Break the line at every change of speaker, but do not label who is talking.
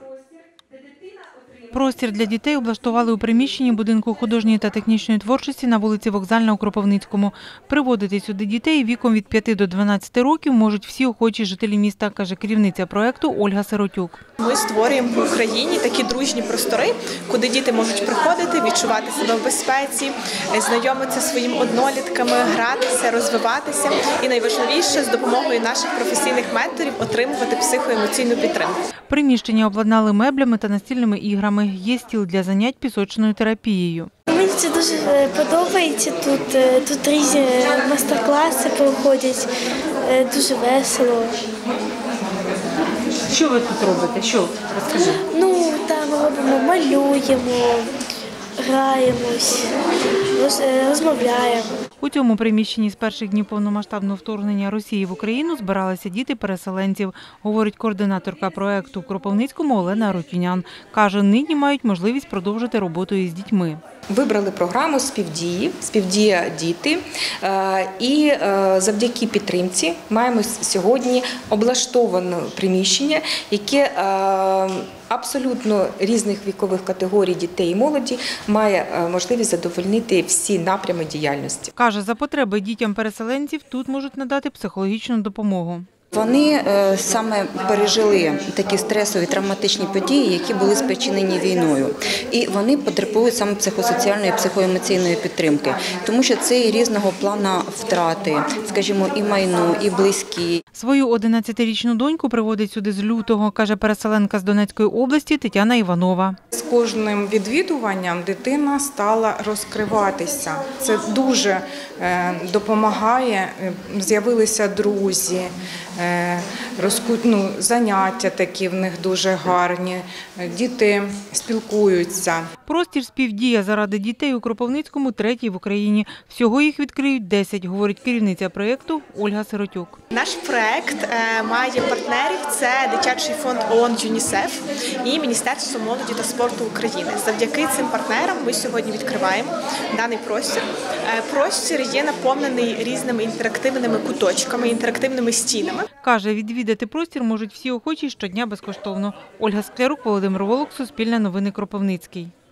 Простір для дітей облаштували у приміщенні будинку художньої та технічної творчості на вулиці Вокзальна у Кропивницькому. Приводити сюди дітей віком від 5 до 12 років можуть всі охочі жителі міста, каже керівниця проєкту Ольга Сиротюк.
Ми створюємо в Україні такі дружні простори, куди діти можуть приходити, відчувати себе в безпеці, знайомитися зі своїми однолітками, гратися, розвиватися і найважливіше з допомогою наших професійних менторів отримувати психоемоційну підтримку.
Приміщення обладнали меблями та настільними іграми. Є стіл для занять пісочною терапією.
Мені це дуже подобається. Тут різні майстер-класи проходять, дуже весело.
Що ви тут робите? Що? Розкажи.
Там робимо, малюємо, граємось, розмовляємо.
У цьому приміщенні з перших днів повномасштабного вторгнення Росії в Україну збиралися діти переселенців, говорить координаторка проєкту в Кропивницькому Олена Арутюнян. Каже, нині мають можливість продовжити роботу із дітьми.
Вибрали програму «Співдія діти» і завдяки підтримці маємо сьогодні облаштоване приміщення, яке абсолютно різних вікових категорій дітей і молоді має можливість задовольнити всі напрями діяльності.
Каже, за потреби дітям переселенців тут можуть надати психологічну допомогу.
Вони саме пережили такі стресові, травматичні події, які були спричинені війною. І вони потребують саме психосоціальної, психоемоційної підтримки, тому що це і різного плану втрати, скажімо, і майно, і близькі.
Свою 11-річну доньку приводить сюди з лютого, каже переселенка з Донецької області Тетяна Іванова.
З кожним відвідуванням дитина стала розкриватися. Це дуже допомагає, з'явилися друзі, заняття такі в них дуже гарні, діти спілкуються.
Простір «Співдія заради дітей» у Кропивницькому третій в Україні. Всього їх відкриють 10, говорить керівниця проєкту Ольга Сиротюк.
Наш проєкт має партнерів – це Дитячий фонд ООН ЮНІСЕФ і Міністерство молоді та спорту України. Завдяки цим партнерам ми сьогодні відкриваємо даний простір. Простір є наповнений різними інтерактивними куточками, інтерактивними стінами.
Каже, відвідати простір можуть всі охочі щодня безкоштовно. Ольга Склярук, Володимир Волок, Суспільне новини, Кропивницький.